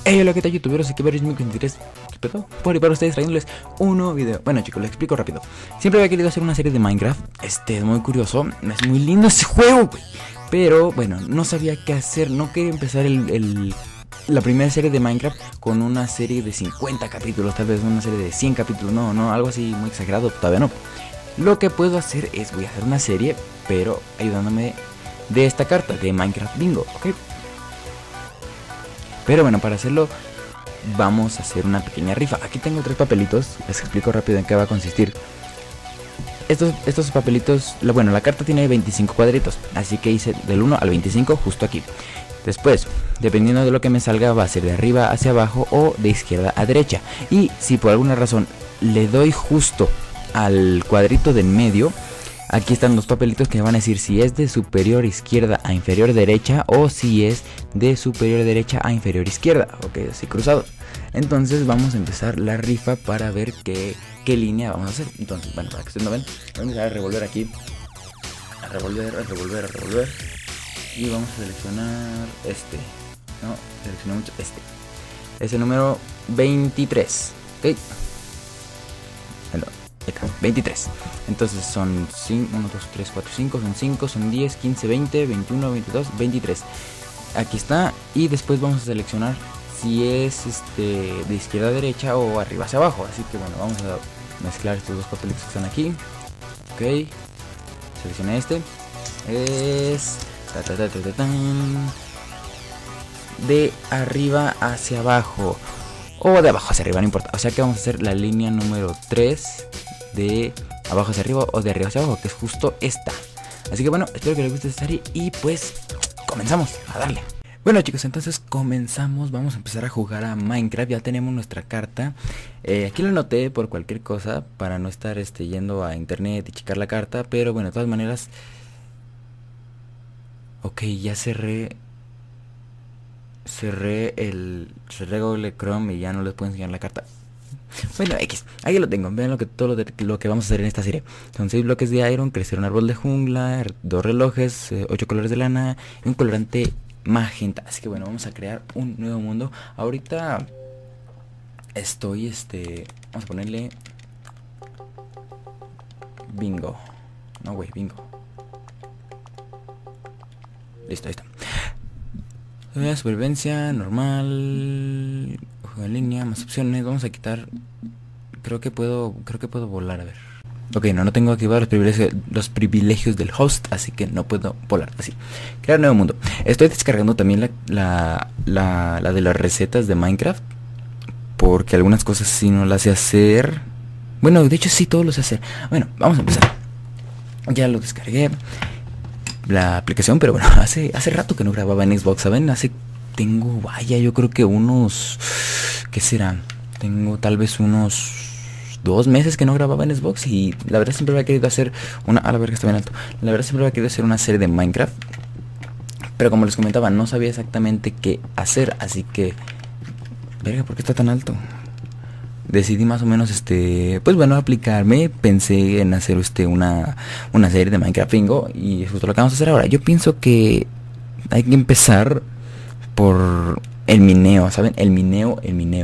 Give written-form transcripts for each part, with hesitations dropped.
Hey, hola, ¿qué tal, youtuberos? Aquí Varios 2023. ¿Qué pedo? Por y para ustedes trayéndoles un nuevo video. Bueno, chicos, les explico rápido. Siempre había querido hacer una serie de Minecraft. Es muy curioso. Es muy lindo ese juego, güey. Pero, bueno, no sabía qué hacer. No quería empezar la primera serie de Minecraft con una serie de 50 capítulos. Tal vez una serie de 100 capítulos. No, algo así muy exagerado. Todavía no. Lo que puedo hacer es, voy a hacer una serie, pero ayudándome de esta carta de Minecraft Bingo, ¿ok? Pero bueno, para hacerlo vamos a hacer una pequeña rifa. Aquí tengo 3 papelitos, les explico rápido en qué va a consistir. Estos papelitos, la carta tiene 25 cuadritos, así que hice del 1 al 25 justo aquí. Después, dependiendo de lo que me salga, va a ser de arriba hacia abajo o de izquierda a derecha. Y si por alguna razón le doy justo al cuadrito del medio, aquí están los papelitos que me van a decir si es de superior izquierda a inferior derecha o si es de superior derecha a inferior izquierda. Ok, así cruzado. Entonces vamos a empezar la rifa para ver qué línea vamos a hacer. Entonces, bueno, para que ustedes no ven, vamos a revolver aquí. A revolver. Y vamos a seleccionar este. No, seleccionamos este. Es el número 23. Ok. Bueno, acá, 23. Entonces son 5, 1, 2, 3, 4, 5, son 5, son 10, 15, 20, 21, 22, 23. Aquí está. Y después vamos a seleccionar si es de izquierda a derecha o arriba hacia abajo. Así que bueno, vamos a mezclar estos dos papelitos que están aquí. Ok. Seleccioné este. Es de arriba hacia abajo o de abajo hacia arriba, no importa. O sea que vamos a hacer la línea número 3 de abajo hacia arriba o de arriba hacia abajo, que es justo esta. Así que bueno, espero que les guste esta serie y pues comenzamos a darle. Bueno, chicos, entonces comenzamos. Vamos a empezar a jugar a Minecraft. Ya tenemos nuestra carta. Aquí la anoté por cualquier cosa para no estar yendo a internet y checar la carta. Pero bueno, de todas maneras. Ok, ya cerré Google Chrome y ya no les puedo enseñar la carta. Bueno, X, ahí lo tengo. Vean todo lo que vamos a hacer en esta serie. Son 6 bloques de iron, crecer un árbol de jungla, 2 relojes, 8 colores de lana y un colorante magenta. Así que bueno, vamos a crear un nuevo mundo. Ahorita estoy vamos a ponerle bingo. No, güey, bingo. Listo, ahí está. Supervivencia, normal, juego en línea, más opciones. Vamos a quitar. Creo que puedo volar, a ver. Ok, no tengo activados los privilegios del host, así que no puedo volar. Así, crear nuevo mundo. Estoy descargando también la de las recetas de Minecraft, porque algunas cosas sí no las sé hacer. Bueno, de hecho sí, todo lo sé hacer. Bueno, vamos a empezar. Ya lo descargué la aplicación, pero bueno, hace rato que no grababa en Xbox, ¿saben? Vaya, yo creo que unos, ¿qué será? Tengo tal vez unos 2 meses que no grababa en Xbox y la verdad siempre había querido hacer a la verga, está bien alto. La verdad siempre había querido hacer una serie de Minecraft, pero como les comentaba, no sabía exactamente qué hacer, así que, verga, ¿por qué está tan alto? Decidí más o menos pues bueno, aplicarme. Pensé en hacer una serie de Minecraft Bingo y es justo lo que vamos a hacer ahora. Yo pienso que hay que empezar por el mineo, ¿saben? El mineo.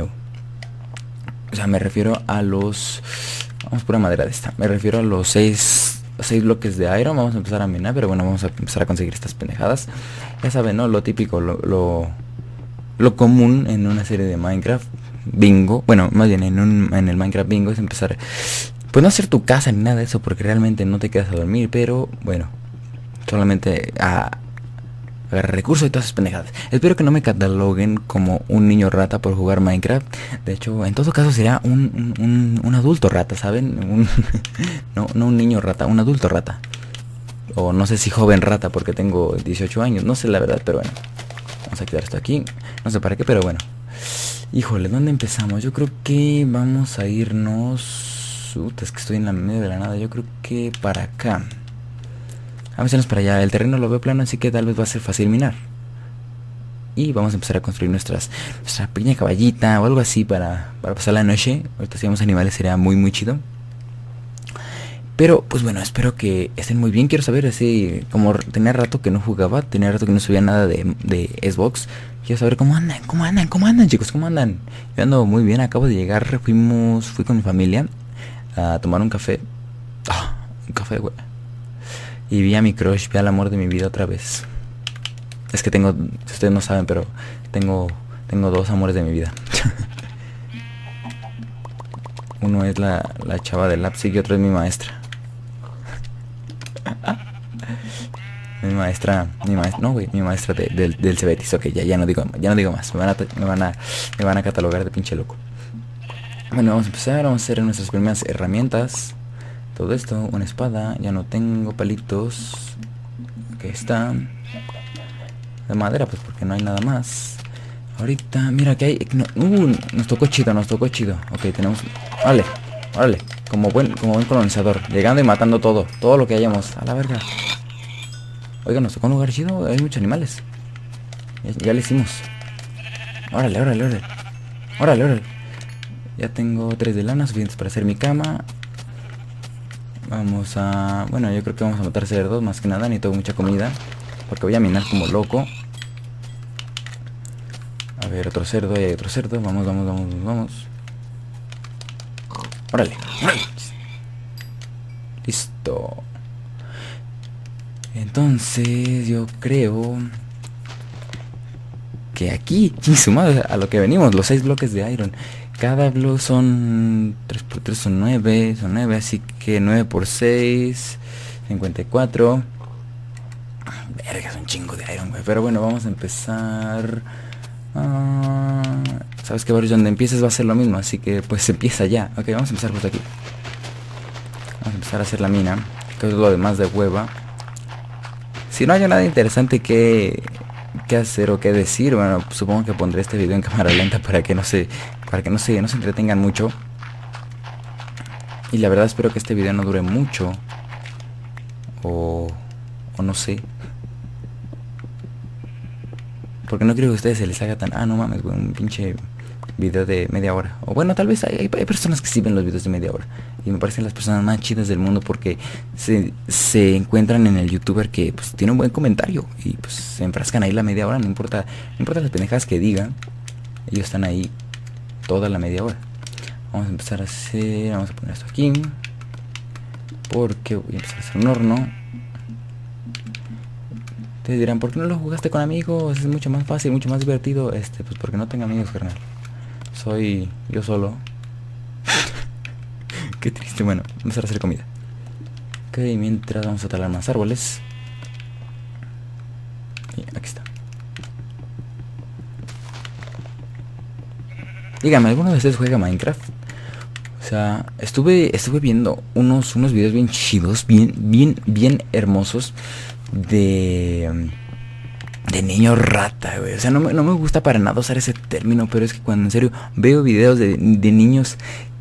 O sea, me refiero a los, vamos por una madera de esta. Me refiero a los 6 bloques de iron. Vamos a empezar a minar, pero bueno, vamos a empezar a conseguir estas pendejadas. Ya saben, ¿no? Lo típico, lo común en una serie de Minecraft Bingo, bueno, más bien en el Minecraft Bingo es empezar, pues no hacer tu casa ni nada de eso, porque realmente no te quedas a dormir, pero bueno, solamente a agarrar recursos y todas esas pendejadas. Espero que no me cataloguen como un niño rata por jugar Minecraft. De hecho, en todo caso sería un adulto rata, ¿saben? No un niño rata, un adulto rata. O no sé si joven rata porque tengo 18 años, no sé la verdad, pero bueno. Vamos a quitar esto aquí, no sé para qué, pero bueno. Híjole, ¿dónde empezamos? Yo creo que vamos a irnos. Es que estoy en la medio de la nada. Yo creo que para acá. Vamos a irnos para allá. El terreno lo veo plano, así que tal vez va a ser fácil minar. Y vamos a empezar a construir nuestra pequeña caballita o algo así para pasar la noche. Ahorita si vemos animales sería muy chido. Pero pues bueno, espero que estén muy bien. Quiero saber, así como tenía rato que no jugaba, tenía rato que no subía nada de Xbox. Quiero saber cómo andan, chicos, cómo andan. Yo ando muy bien, acabo de llegar, fui con mi familia a tomar un café. Un café, güey. Y vi a mi crush, vi al amor de mi vida otra vez. Es que tengo, si ustedes no saben, pero tengo dos amores de mi vida. Uno es la chava del Leipzig y otro es mi maestra. Mi maestra, no, güey, mi maestra del Cebetis. Ok, ya no digo más. Me van a catalogar de pinche loco. Bueno, vamos a empezar, vamos a hacer nuestras primeras herramientas. Todo esto, una espada, ya no tengo palitos. Aquí está. De madera, pues porque no hay nada más. Ahorita, mira que hay. No, nos tocó chido. Ok, tenemos. Órale. Como buen colonizador. Llegando y matando todo lo que hayamos. A la verga. Oiga, nos tocó un lugar chido, hay muchos animales. Ya le hicimos. Órale. Ya tengo 3 de lana suficientes para hacer mi cama. Vamos a... Bueno, yo creo que vamos a matar cerdos más que nada. Necesito mucha comida, porque voy a minar como loco. A ver, otro cerdo, ahí hay otro cerdo. Vamos. Órale. Listo. Entonces yo creo que aquí, sumado a lo que venimos, los 6 bloques de iron. Cada bloque son 3 por 3 son 9, así que 9 por 6, 54. Verga, es un chingo de iron, güey. Pero bueno, vamos a empezar. Sabes que varios donde empieces va a ser lo mismo, así que pues empieza ya. Ok, vamos a empezar justo aquí. Vamos a empezar a hacer la mina, que es lo demás de hueva. Si no hay nada interesante que hacer o que decir, bueno, pues supongo que pondré este video en cámara lenta para que no se entretengan mucho. Y la verdad espero que este video no dure mucho. O no sé. Porque no quiero que a ustedes se les haga tan... no mames, güey, un pinche video de media hora. O bueno, tal vez hay personas que sí ven los videos de media hora. Y me parecen las personas más chidas del mundo porque se encuentran en el youtuber que pues tiene un buen comentario. Y pues se enfrascan ahí la media hora, no importa las pendejadas que digan. Ellos están ahí toda la media hora. Vamos a empezar a hacer... Vamos a poner esto aquí. Porque voy a empezar a hacer un horno. Ustedes dirán, ¿por qué no lo jugaste con amigos? Es mucho más fácil, mucho más divertido. Pues porque no tengo amigos, carnal. Soy yo solo. Qué triste. Bueno, vamos a empezar a hacer comida. Ok, mientras vamos a talar más árboles. Y aquí está. Dígame, ¿alguno de ustedes juega Minecraft? O sea, estuve viendo unos videos bien chidos, bien hermosos de niño rata, güey. O sea, no me gusta para nada usar ese término, pero es que cuando en serio veo videos de niños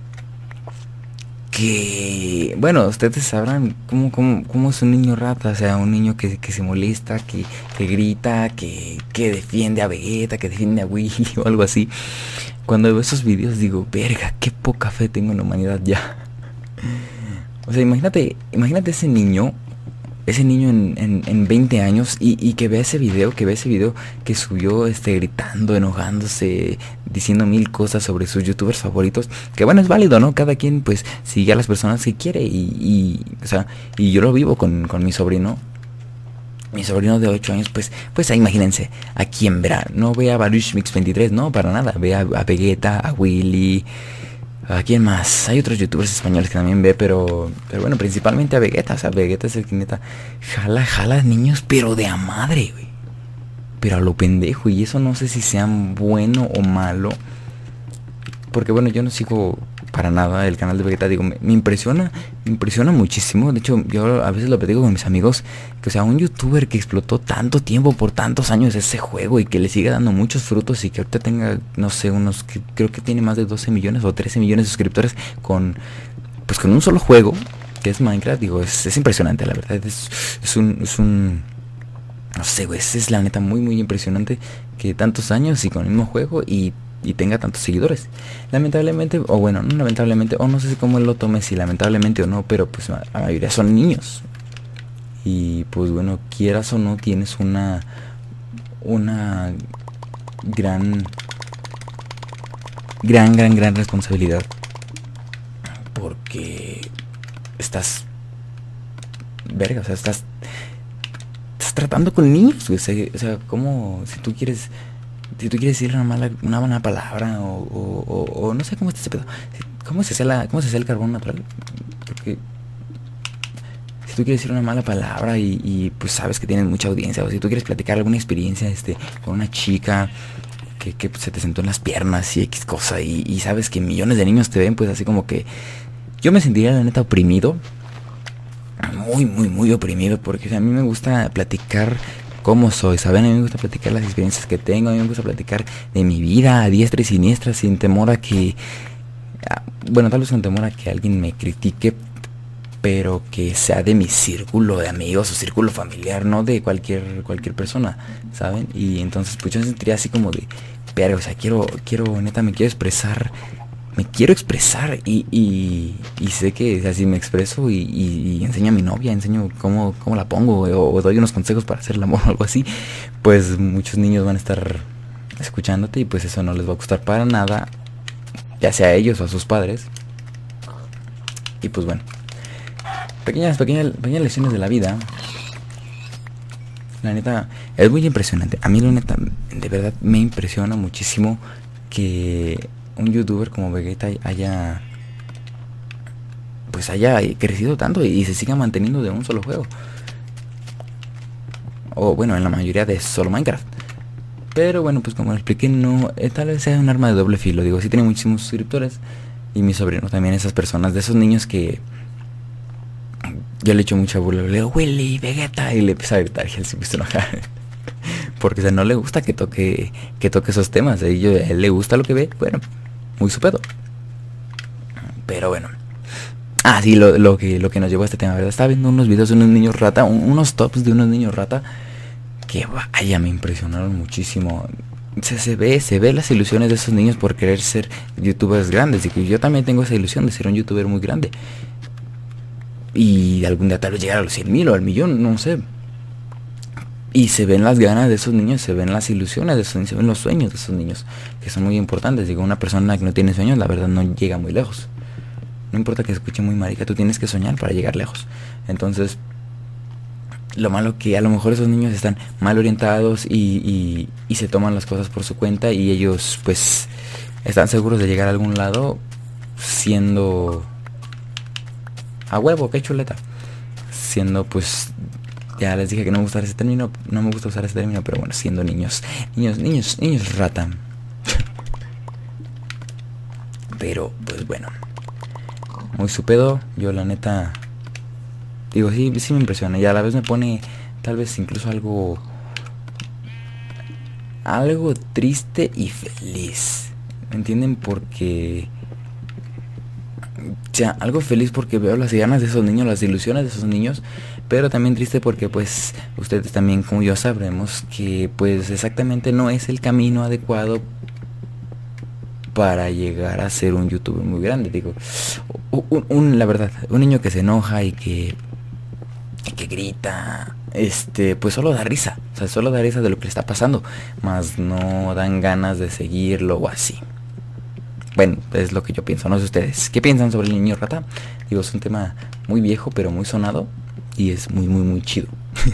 que, bueno, ustedes sabrán cómo es un niño rata. O sea, un niño que se molesta, que grita, que defiende a Vegeta, que defiende a Willy o algo así. Cuando veo esos videos digo, verga, qué poca fe tengo en la humanidad ya. O sea, imagínate ese niño en 20 años y que vea ese video, que subió gritando, enojándose, diciendo 1000 cosas sobre sus youtubers favoritos, que bueno, es válido, ¿no? Cada quien pues sigue a las personas que quiere o sea, y yo lo vivo con mi sobrino. Mi sobrino de 8 años, pues imagínense, ¿a quién verá? No ve a Baruch Mix 23, no, para nada. Ve a Vegeta, a Willy, ¿a quién más? Hay otros youtubers españoles que también ve, pero bueno, principalmente a Vegeta. O sea, Vegeta es el que neta jala niños, pero de a madre, güey. Pero a lo pendejo, y eso no sé si sean bueno o malo. Porque bueno, yo no sigo para nada el canal de Vegeta, digo, me impresiona muchísimo. De hecho, yo a veces lo platico con mis amigos, que o sea, un youtuber que explotó tanto tiempo por tantos años ese juego y que le sigue dando muchos frutos y que ahorita tenga, no sé, creo que tiene más de 12 millones o 13 millones de suscriptores con un solo juego, que es Minecraft. Digo, es impresionante, la verdad. Es un no sé, güey, es la neta muy impresionante que tantos años y con el mismo juego y tenga tantos seguidores. Lamentablemente, o bueno, no lamentablemente, o no sé cómo él lo tome, si lamentablemente o no, pero pues la mayoría son niños. Y pues bueno, quieras o no, tienes una gran responsabilidad. Porque estás... verga, o sea, estás tratando con niños, güey. O sea, como si tú quieres decir una mala palabra o no sé cómo está ese pedo. ¿Cómo se hace el carbón natural? Porque si tú quieres decir una mala palabra y pues sabes que tienes mucha audiencia, o si tú quieres platicar alguna experiencia con una chica que se te sentó en las piernas y X cosa y sabes que millones de niños te ven, pues así como que yo me sentiría la neta oprimido. Muy oprimido, porque o sea, a mí me gusta platicar cómo soy, ¿saben? A mí me gusta platicar las experiencias que tengo, a mí me gusta platicar de mi vida a diestra y siniestra, sin temor a que... bueno, tal vez sin temor a que alguien me critique, pero que sea de mi círculo de amigos o círculo familiar, no de cualquier persona, ¿saben? Y entonces pues yo me sentiría así como de... pero, o sea, neta, me quiero expresar y sé que, o sea, si me expreso y enseño a mi novia, enseño cómo la pongo o doy unos consejos para hacer el amor o algo así, pues muchos niños van a estar escuchándote y pues eso no les va a gustar para nada, ya sea a ellos o a sus padres. Y pues bueno, pequeñas lecciones de la vida. La neta, es muy impresionante. A mí la neta, de verdad me impresiona muchísimo que un youtuber como Vegeta haya crecido tanto y se siga manteniendo de un solo juego, o bueno, en la mayoría de solo Minecraft. Pero bueno, pues como lo expliqué, no, tal vez sea un arma de doble filo. Digo, sí tiene muchísimos suscriptores y mi sobrino también, esas personas, de esos niños que yo le echo mucha burla, le digo Willy, Vegeta, y le empieza a gritar y él se empieza a enojar porque o sea, no le gusta que toque esos temas. A él le gusta lo que ve, bueno, muy su pedo. Pero bueno. Ah, sí, lo que nos llevó a este tema, ¿verdad? Estaba viendo unos videos de unos niños rata, unos tops de unos niños rata, que vaya, me impresionaron muchísimo. Se ve las ilusiones de esos niños por querer ser youtubers grandes. Y que yo también tengo esa ilusión de ser un youtuber muy grande. Y algún día tal vez llegar a los 100,000 o al millón, no sé. Y se ven las ganas de esos niños, se ven las ilusiones de esos niños, se ven los sueños de esos niños, que son muy importantes. Digo, una persona que no tiene sueños, la verdad no llega muy lejos. No importa que escuche muy marica, tú tienes que soñar para llegar lejos. Entonces, lo malo que a lo mejor esos niños están mal orientados y se toman las cosas por su cuenta y ellos pues están seguros de llegar a algún lado siendo... a huevo, qué chuleta. Siendo pues... ya les dije que no me gusta ese término, pero bueno, siendo niños rata. Pero pues bueno, muy su pedo. Yo la neta digo, sí me impresiona y a la vez me pone tal vez incluso algo triste y feliz, ¿me entienden? Porque o sea, algo feliz porque veo las ganas de esos niños, las ilusiones de esos niños, pero también triste porque pues ustedes también como yo sabremos que pues exactamente no es el camino adecuado para llegar a ser un youtuber muy grande. Digo, la verdad, un niño que se enoja y que grita, pues solo da risa, o sea, solo da risa de lo que le está pasando, más no dan ganas de seguirlo o así. Bueno, es lo que yo pienso, no sé ustedes. ¿Qué piensan sobre el niño rata? Digo, es un tema muy viejo pero muy sonado y es muy chido.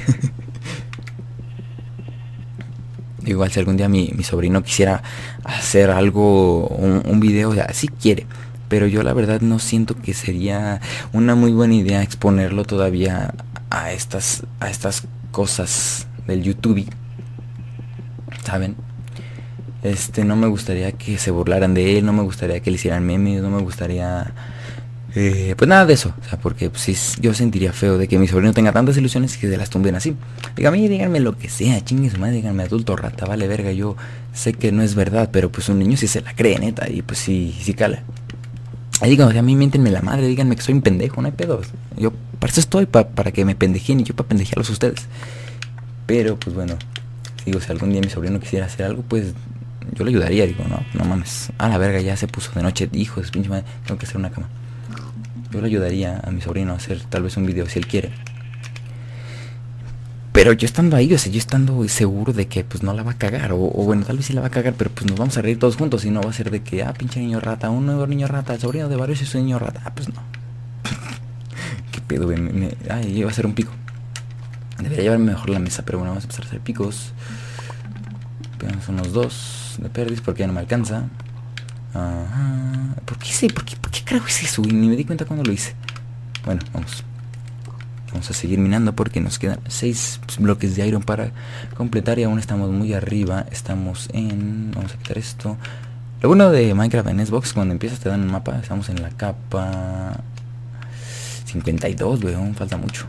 Igual si algún día mi sobrino quisiera hacer algo, un video, o sea, sí quiere, pero yo la verdad no siento que sería una muy buena idea exponerlo todavía a estas cosas del YouTube, ¿saben? No me gustaría que se burlaran de él, no me gustaría que le hicieran memes, no me gustaría... pues nada de eso, o sea, porque pues, sí, yo sentiría feo de que mi sobrino tenga tantas ilusiones y que se las tumben así. Díganme lo que sea, chingue su madre, díganme adulto rata, vale verga, yo sé que no es verdad, pero pues un niño sí se la cree, neta, y pues sí cala. Ahí digan, o sea, a mí miéntenme la madre, díganme que soy un pendejo, no hay pedo. Yo para eso estoy, para que me pendejen y yo para pendejearlos a ustedes. Pero pues bueno, digo, si algún día mi sobrino quisiera hacer algo, pues yo le ayudaría, digo, no mames, a la verga, ya se puso de noche, hijo de pinche madre, tengo que hacer una cama. Yo le ayudaría a mi sobrino a hacer tal vez un video si él quiere. Pero yo estando ahí, o sea, yo estando seguro de que pues no la va a cagar. O bueno, tal vez sí la va a cagar, pero pues nos vamos a reír todos juntos. Y no va a ser de que, pinche niño rata, un nuevo niño rata, el sobrino de varios es un niño rata. Pues no. Qué pedo, güey. Iba a ser un pico. Debería llevarme mejor la mesa, pero bueno, vamos a empezar a hacer picos. Pegamos unos 2 de perdis porque ya no me alcanza. Ajá. ¿Por qué carajo hice eso? Ni me di cuenta cuando lo hice. Bueno, vamos. Vamos a seguir minando porque nos quedan 6 bloques de iron para completar y aún estamos muy arriba. Estamos en... Vamos a quitar esto. Lo bueno de Minecraft en Xbox, cuando empiezas te dan un mapa. Estamos en la capa 52, weón, falta mucho.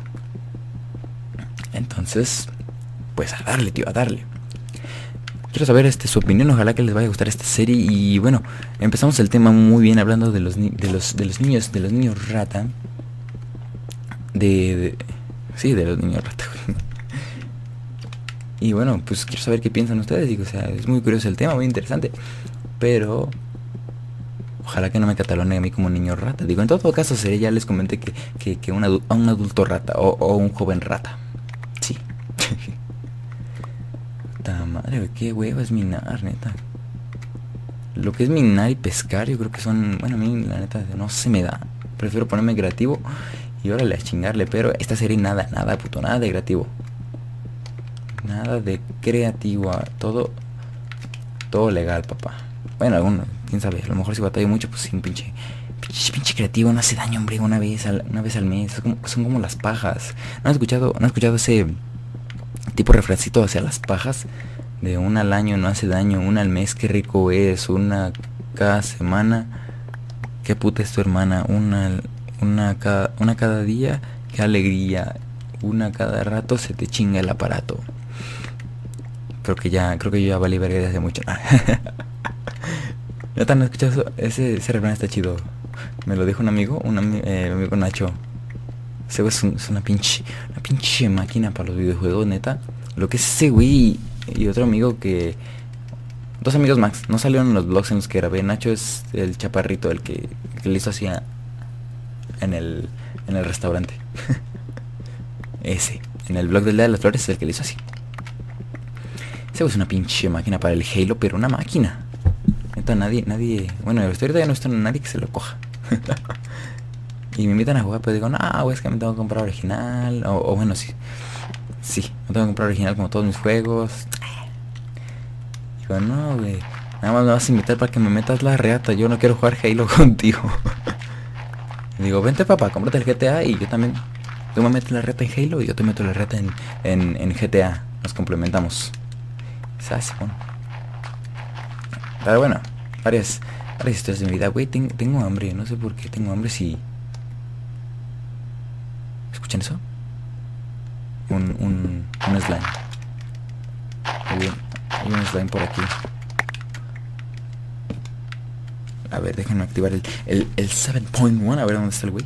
Entonces, pues a darle, tío, a darle. Quiero saber su opinión, ojalá que les vaya a gustar esta serie. Y bueno, empezamos el tema muy bien hablando de los niños rata. Sí, de los niños rata. Y bueno, pues quiero saber qué piensan ustedes. Digo, o sea, es muy curioso el tema, muy interesante. Pero ojalá que no me catalogue a mí como niño rata. Digo, en todo caso sería, ya les comenté que un adulto rata o un joven rata. Sí. Puta madre, qué hueva es minar, neta. Lo que es minar y pescar, yo creo que son... Bueno, a mí la neta no se me da. Prefiero ponerme creativo y órale a chingarle. Pero esta serie nada, puto, nada de creativo. Nada de creativo. Todo legal, papá. Bueno, alguno, quién sabe, a lo mejor si batallo mucho, pues sí, un pinche creativo no hace daño, hombre, una vez al mes. Son como las pajas. ¿No has escuchado ese tipo refrancito hacia las pajas? De una al año no hace daño, una al mes, qué rico es, una cada semana, qué puta es tu hermana, una cada día, qué alegría, una cada rato se te chinga el aparato. Creo que yo ya valí verga desde hace mucho. ¿No te han escuchado ese refrán? Está chido. Me lo dijo un amigo, el amigo Nacho. Ese güey es una pinche máquina para los videojuegos, neta. Lo que es ese güey y otro amigo que... 2 amigos Max. No salieron en los vlogs en los que grabé. Nacho es el chaparrito, el que le hizo así en el restaurante. Ese. En el vlog del Día de las Flores es el que le hizo así. Ese güey es una pinche máquina para el Halo, pero una máquina. Neta, nadie... Bueno, hasta ahorita ya no está nadie que se lo coja. Y me invitan a jugar, pero digo, no, güey, es que me tengo que comprar original. O bueno, sí, me tengo que comprar original como todos mis juegos. Digo, no, güey, nada más me vas a invitar para que me metas la reata. Yo no quiero jugar Halo contigo. Digo, vente, papá, cómprate el GTA y yo también. Tú me metes la reata en Halo y yo te meto la reata en GTA. Nos complementamos. ¿Sabes? Bueno. Pero bueno, varias historias de mi vida. Güey, tengo hambre. No sé por qué tengo hambre si... ¿Escuchan eso? Un slime. Hay un slime por aquí. A ver, déjenme activar el 7.1. A ver dónde está el güey.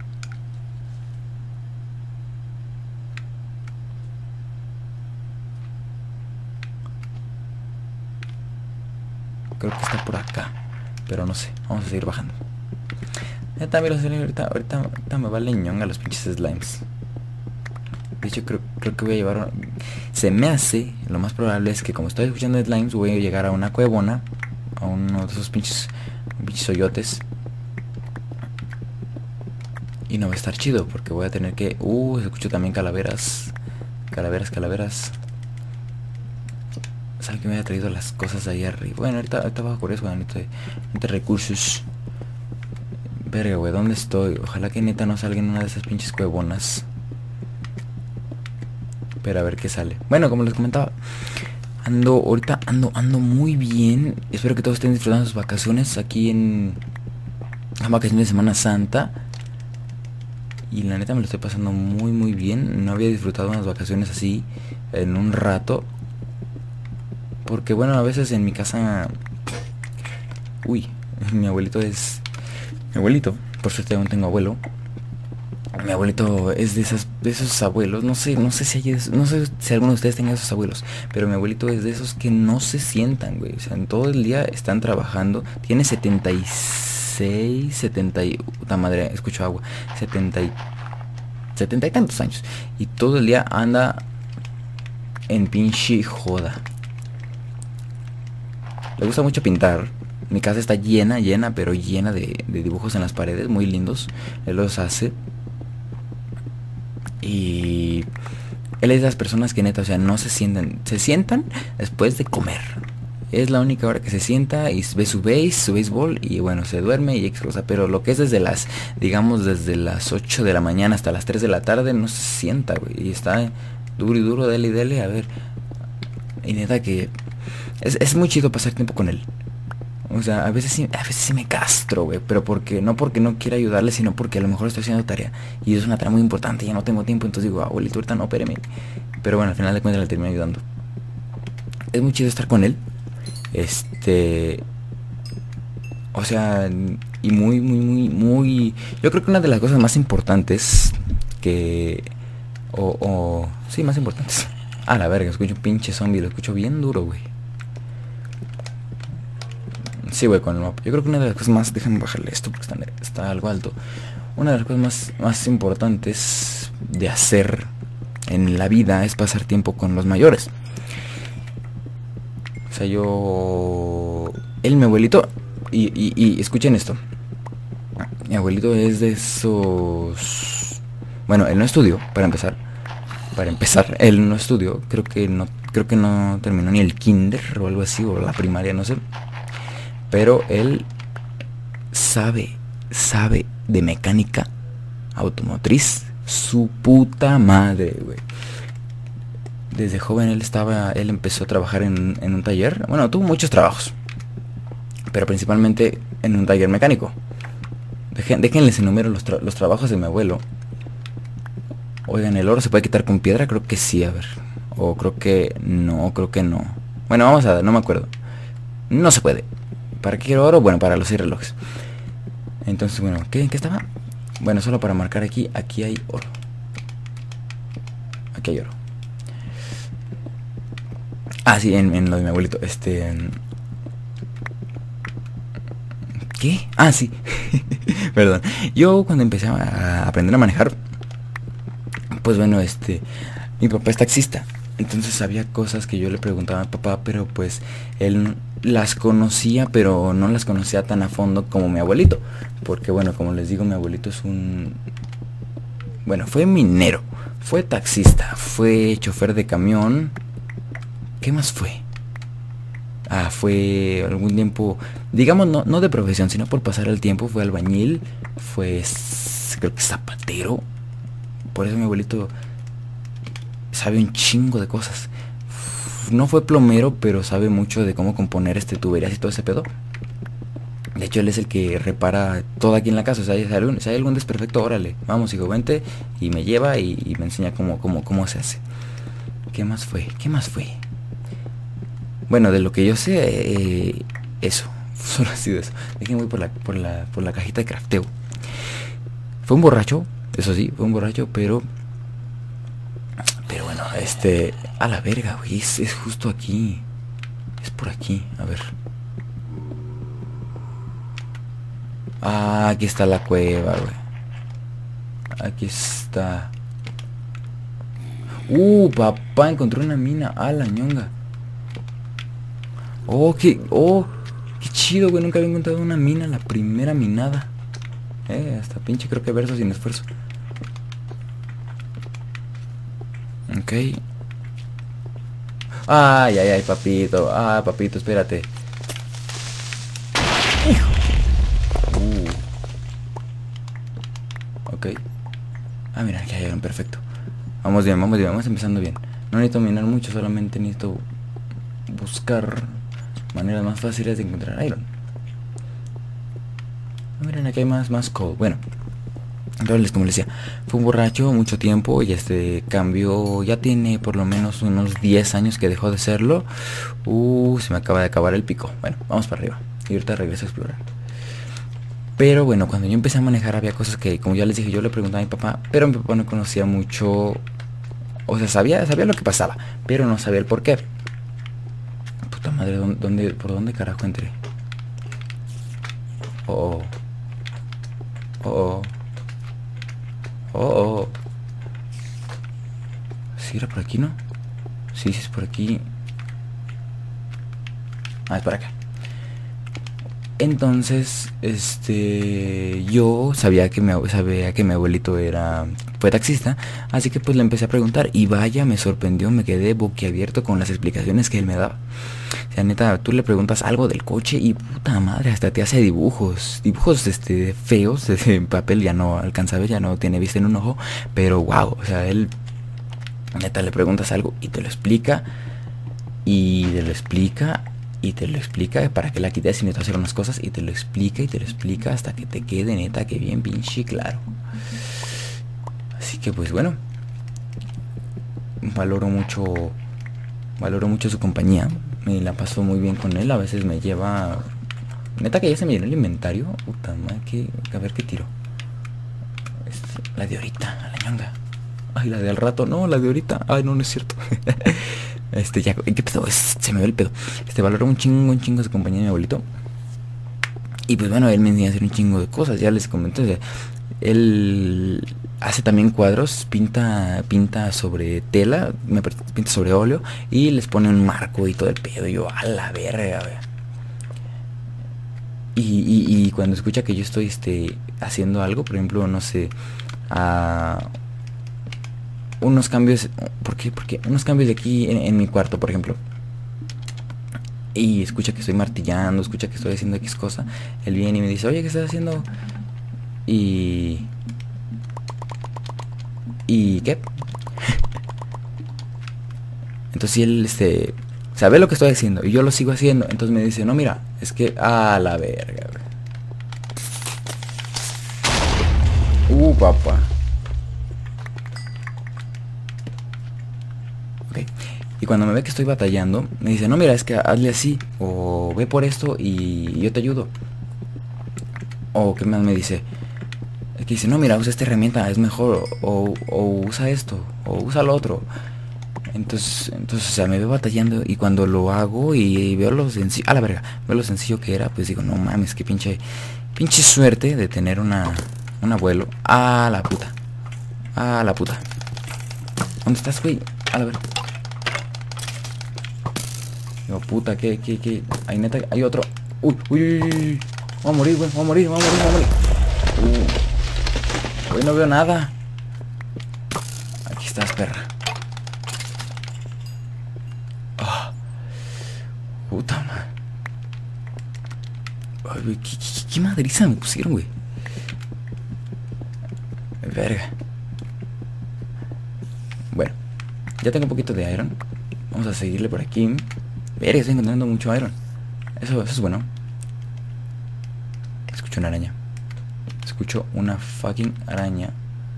Creo que está por acá, pero no sé, vamos a seguir bajando. También ahorita me vale ñonga los pinches slimes. De hecho creo que voy a llevar se me hace, lo más probable es que como estoy escuchando slimes, voy a llegar a una cuevona, a uno de esos pinches hoyotes. Y no va a estar chido porque voy a tener que... escucho también calaveras. Calaveras. ¿Saben que me había traído las cosas ahí arriba? Bueno, ahorita bajo por eso, necesito recursos. Verga, güey, ¿dónde estoy? Ojalá que neta no salga en una de esas pinches cuevonas. Pero a ver qué sale. Bueno, como les comentaba, ahorita ando muy bien. Espero que todos estén disfrutando sus vacaciones aquí en las vacaciones de Semana Santa. Y la neta me lo estoy pasando muy bien. No había disfrutado unas vacaciones así en un rato. Porque bueno, a veces en mi casa... mi abuelito, por suerte aún tengo abuelo. Mi abuelito es de esos abuelos, no sé si alguno de ustedes tenga esos abuelos, pero mi abuelito es de esos que no se sientan, güey. O sea, en todo el día están trabajando. Tiene 76, 70 y... puta madre, escucho agua. 70 y tantos años. Y todo el día anda en pinche joda. Le gusta mucho pintar. Mi casa está llena, pero llena de dibujos en las paredes, muy lindos. Él los hace. Y él es de las personas que neta, o sea, no se sientan después de comer. Es la única hora que se sienta y ve su béisbol y bueno, se duerme y X cosa. Pero lo que es desde las, digamos, desde las 8 de la mañana hasta las 3 de la tarde no se sienta, güey. Y está duro y duro, dele y dele, a ver. Y neta que es muy chido pasar tiempo con él. O sea, a veces sí me castro, güey. Pero no porque no quiera ayudarle, sino porque a lo mejor estoy haciendo tarea. Y es una tarea muy importante, ya no tengo tiempo. Entonces digo, abuelito, ahorita no, espéreme. Pero bueno, al final de cuentas le termino ayudando. Es muy chido estar con él. O sea, y muy... Yo creo que una de las cosas más importantes que... sí, más importantes. A la verga, escucho un pinche zombie, lo escucho bien duro, güey. Sí, güey, con el mapa. Yo creo que una de las cosas más... Déjame bajarle esto porque está algo alto. Una de las cosas más importantes de hacer en la vida es pasar tiempo con los mayores. O sea, mi abuelito... Y escuchen esto. Mi abuelito es de esos... Bueno, él no estudió, para empezar. Él no estudió. Creo que no terminó ni el kinder o algo así, o la primaria, no sé. Pero él sabe de mecánica automotriz. Su puta madre, güey. Desde joven él empezó a trabajar en un taller. Bueno, tuvo muchos trabajos, pero principalmente en un taller mecánico. Déjenles enumero los trabajos de mi abuelo. Oigan, ¿el oro se puede quitar con piedra? Creo que sí, a ver. O creo que no. Bueno, vamos a ver, no me acuerdo. No se puede. ¿Para qué quiero oro? Bueno, para los 6 relojes. Entonces, bueno, ¿qué estaba? Bueno, solo para marcar aquí hay oro. Aquí hay oro. Ah, sí, en lo de mi abuelito. ¿Qué? Ah, sí. Perdón. Yo cuando empecé a aprender a manejar, pues bueno, mi papá es taxista. Entonces había cosas que yo le preguntaba a mi papá, pero pues él las conocía, pero no las conocía tan a fondo como mi abuelito. Porque bueno, como les digo, mi abuelito es fue minero, fue taxista, fue chofer de camión. ¿Qué más fue? Fue algún tiempo, digamos, no de profesión, sino por pasar el tiempo, fue albañil, creo que zapatero. Por eso mi abuelito sabe un chingo de cosas. No fue plomero, pero sabe mucho de cómo componer tuberías y todo ese pedo. De hecho, él es el que repara todo aquí en la casa. O sea, si hay algún desperfecto, órale, vamos, hijo, vente. Y me lleva y me enseña cómo se hace. ¿Qué más fue? Bueno, de lo que yo sé, eso. Solo ha sido eso. Déjenme voy por la cajita de crafteo. Fue un borracho, eso sí, pero bueno, a la verga, güey, es justo aquí. Es por aquí, a ver. Aquí está la cueva, güey. Aquí está. Papá, encontré una mina. A la ñonga. Qué chido, güey. Nunca había encontrado una mina, la primera minada. Hasta pinche creo que verso sin esfuerzo. Ok. Ay, papito. Papito, espérate. Ok. Mira, ya llegaron, perfecto. Vamos bien, vamos empezando bien. No necesito minar mucho, solamente necesito buscar maneras más fáciles de encontrar iron. Miren, aquí hay más coal. Bueno, entonces, como les decía, fue un borracho mucho tiempo y cambió. Ya tiene por lo menos unos 10 años que dejó de serlo. Se me acaba de acabar el pico. Bueno, vamos para arriba y ahorita regreso a explorar. Pero bueno, cuando yo empecé a manejar había cosas que, como ya les dije, yo le preguntaba a mi papá, pero mi papá no conocía mucho. O sea, sabía lo que pasaba, pero no sabía el por qué. Puta madre, ¿por dónde carajo entré? ¿Sí era por aquí, no? Sí, sí es por aquí. Ah, es por acá. Entonces, yo sabía que mi abuelito fue taxista, así que pues le empecé a preguntar y vaya, me sorprendió, me quedé boquiabierto con las explicaciones que él me daba. O sea, neta, tú le preguntas algo del coche y puta madre, hasta te hace dibujos feos, en papel ya no alcanza a ver, ya no tiene vista en un ojo, pero wow, o sea, él neta le preguntas algo y te lo explica y te lo explica y te lo explica para que la quites y necesitas hacer unas cosas y te lo explica hasta que te quede neta que bien pinche claro. Así que pues bueno, valoro mucho su compañía, me la paso muy bien con él, a veces me lleva, neta que ya se me llenó el inventario, puta madre, a ver qué tiro. La de ahorita, la ñanga. Ay, la de al rato, no, la de ahorita. Ay, no, no es cierto. Ya, ¿qué pedo? Se me ve el pedo. Valoro un chingo su compañía de mi abuelito. Y pues bueno, él me enseña a hacer un chingo de cosas, ya les comenté. O sea, él hace también cuadros, pinta sobre tela, pinta sobre óleo y les pone un marco y todo el pedo. Y yo, a la verga, y cuando escucha que yo estoy haciendo algo, por ejemplo, no sé, unos cambios, porque unos cambios de aquí en mi cuarto, por ejemplo, y escucha que estoy martillando, escucha que estoy haciendo X cosa, él viene y me dice, oye, ¿qué estás haciendo? ¿Y qué? Entonces si él sabe lo que estoy haciendo y yo lo sigo haciendo, entonces me dice, no, mira, es que a la verga, papá. Ok. Y cuando me ve que estoy batallando, me dice, no, mira, es que hazle así, o ve por esto y yo te ayudo. O qué más me dice, es que dice, no, mira, usa esta herramienta, es mejor, o usa esto, o usa lo otro. Entonces, o sea, me veo batallando y cuando lo hago y veo lo sencillo, a la verga, veo lo sencillo que era, pues digo, no mames, qué pinche suerte de tener un abuelo. A la puta. ¿Dónde estás, güey? A la verga. Digo, puta, ¿qué? Hay neta, hay otro. Uy. Voy a morir, güey, voy a morir. Güey, no veo nada. Aquí estás, perra. Puta madre. Ay, güey, ¿qué madriza me pusieron, güey? Verga. Bueno, ya tengo un poquito de iron. Vamos a seguirle por aquí. Verga, estoy encontrando mucho iron. Eso es bueno. Escucho una araña. Escucho una fucking araña.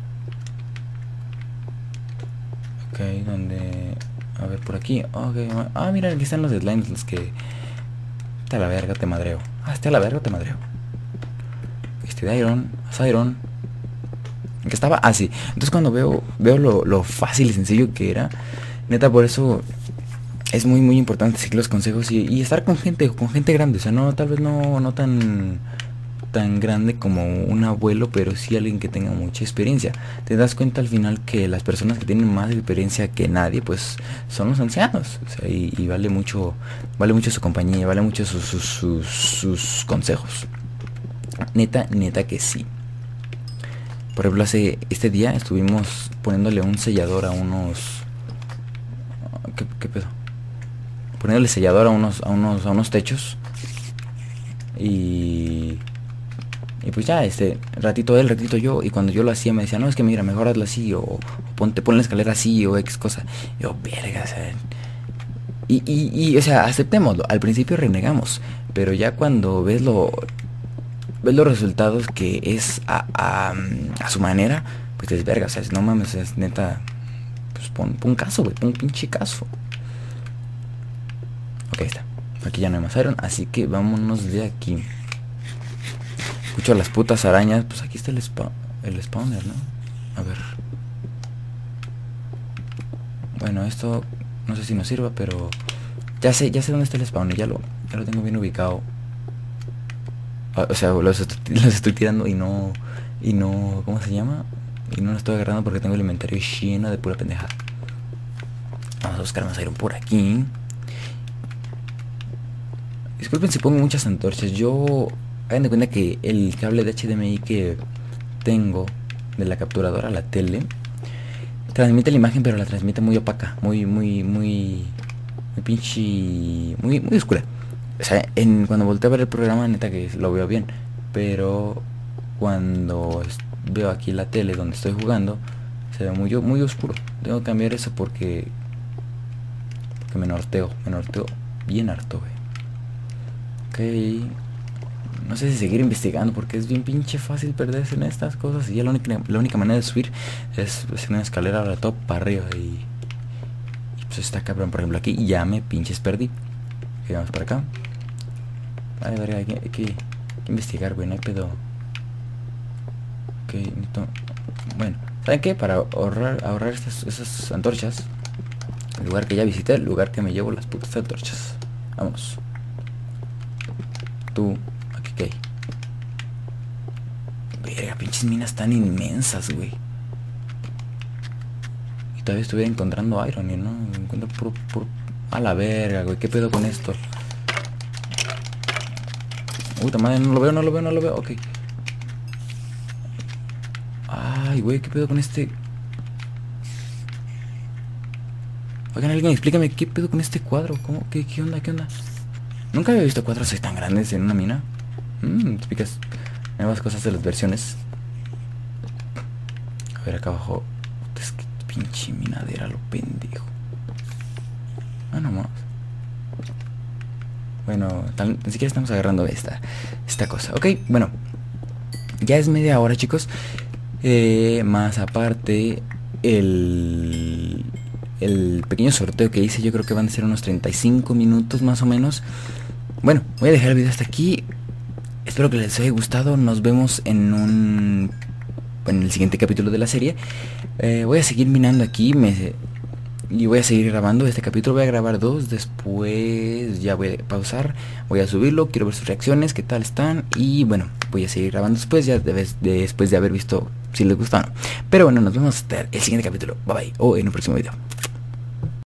Ok, donde... A ver, por aquí. Okay. Ah, mira, aquí están los deadlines, los que... Hasta la verga te madreo. Hasta la verga te madreo. De iron, iron. ¿En qué estaba? Ah, sí. Entonces cuando veo lo fácil y sencillo que era, neta, por eso es muy importante seguir los consejos y estar con gente grande. O sea, no, tal vez no tan grande como un abuelo, pero sí alguien que tenga mucha experiencia. Te das cuenta al final que las personas que tienen más experiencia que nadie, pues son los ancianos. O sea, y vale mucho su compañía, vale mucho sus consejos. Neta que sí. Por ejemplo, este día estuvimos poniéndole un sellador a unos... ¿Qué pedo? Poniéndole sellador a unos techos. Y pues ya, ratito él, ratito yo. Y cuando yo lo hacía me decía, no, es que mira, mejor hazlo así. O ponle la escalera así, o X cosa. Y yo, verga, o sea... Y o sea, aceptémoslo. Al principio renegamos. Pero ya cuando ves los resultados que es a su manera, pues te verga, o sea, no mames, es neta, pues pon un caso, güey, pon un pinche caso. Ok, está. Aquí ya no hay más iron, así que vámonos de aquí. Escucho a las putas arañas, pues aquí está el spawner, ¿no? A ver. Bueno, esto no sé si nos sirva, pero ya sé dónde está el spawner, ya lo tengo bien ubicado. O sea, los estoy tirando y no, ¿cómo se llama? Y no lo estoy agarrando porque tengo el inventario lleno de pura pendejada. Vamos a buscar más iron por aquí. Disculpen si pongo muchas antorchas. Hagan de cuenta que el cable de HDMI que tengo de la capturadora a la tele transmite la imagen, pero la transmite muy opaca, muy pinche, muy oscura. O sea, cuando volteo a ver el programa, neta que lo veo bien, pero cuando veo aquí la tele donde estoy jugando, se ve muy oscuro. Tengo que cambiar eso porque me norteo bien harto, güey. Ok, no sé si seguir investigando porque es bien pinche fácil perderse en estas cosas. Y ya la única manera de subir es hacer una escalera ahora top para arriba. Y pues está cabrón. Por ejemplo, aquí ya me pinches perdí. Ok, vamos para acá. Vale, verga, hay que investigar, güey, no hay pedo. Ok, bueno, ¿saben qué? Para ahorrar esas antorchas, el lugar que ya visité, el lugar que me llevo las putas antorchas. Vamos. Tú, aquí que hay. Verga, pinches minas tan inmensas, güey. Y todavía estuviera encontrando iron y no encuentro puro. A la verga, güey, ¿qué pedo con esto? Puta madre, no lo veo. Ok. Ay, güey, ¿qué pedo con este? Oigan, alguien explícame qué pedo con este cuadro. ¿Cómo? ¿Qué onda? Nunca había visto cuadros así tan grandes en una mina. Explicas nuevas cosas de las versiones. A ver, acá abajo. Es que pinche minadera, lo pendejo. Ah, no más. Bueno, ni siquiera estamos agarrando esta cosa. Ok, bueno. Ya es media hora, chicos. Más aparte, el pequeño sorteo que hice, yo creo que van a ser unos 35 minutos más o menos. Bueno, voy a dejar el video hasta aquí. Espero que les haya gustado. Nos vemos en el siguiente capítulo de la serie. Voy a seguir minando aquí y voy a seguir grabando este capítulo. Voy a grabar 2. Después ya voy a pausar. Voy a subirlo. Quiero ver sus reacciones, qué tal están. Y bueno, voy a seguir grabando después, después de haber visto si les gusta o no. Pero bueno, nos vemos hasta el siguiente capítulo. Bye bye. O en un próximo video.